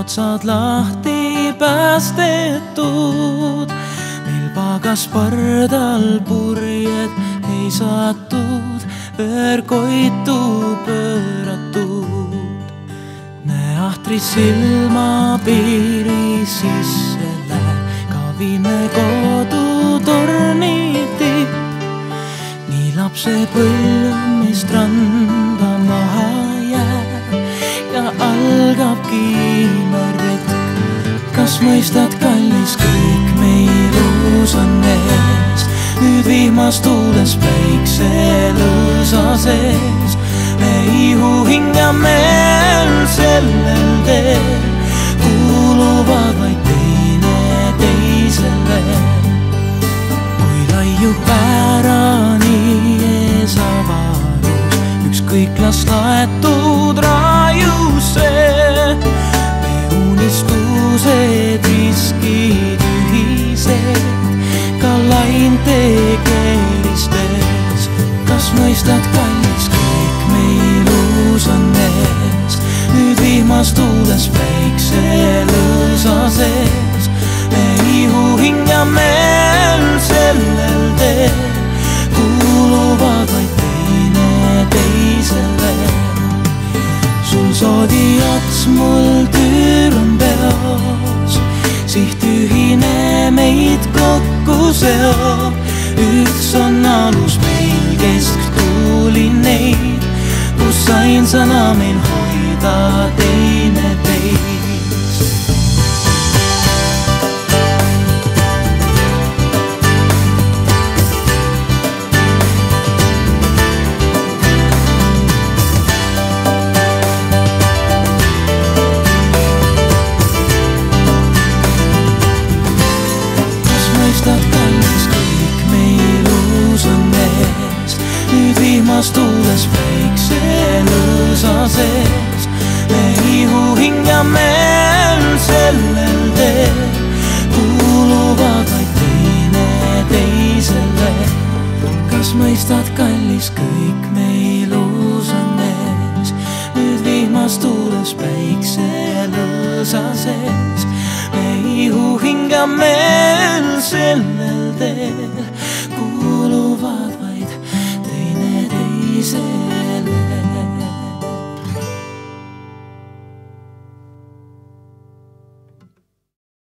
otsad lahti päästetud, meil pagas pardal purjed ei satud, pöörkoitu pööratud. Näe ahtris silmapiiri sisse läheb kavine kodutorni tipp. Nii lapsepõlv, mis randa maha jääb ja algabki imeretk. Kas mõistad, kallis, kõik meil uus on ees, nüüd vihmas tuules päikselõõsa sees. Me ihu hingame sellel teel, kuuluvad vaid teine teisele. Kui laiub päärani ees avarus, ükskõik las laetud raiusse. Me unistused riskid ühised, ka lainte keeristes. Kas mõistad, kallis, kõik meil uus on ees, nüüd vihmas tuules päikselõõsa sees. Me ihu hingame sellel teel, kuuluvad vaid teine teisele. Sul soodijats, mul tüür on peos, siht ühine meid kokku seob. Üks on alus meil kesktuuli neid, kus ainsana meil hoida teine teist. Kas mõistad, kallis, kõik meil uus on ees, nüüd vihmas tuules päikselõõsa sees. Me ihu hingame sellel teel, kuuluvad vaid teine teisele. Kas mõistad, kallis, kõik meil uus on ees, nüüd vihmas tuules päikselõõsa sees. Me ihu hingame sellel teel, kuuluvad vaid teine teisele.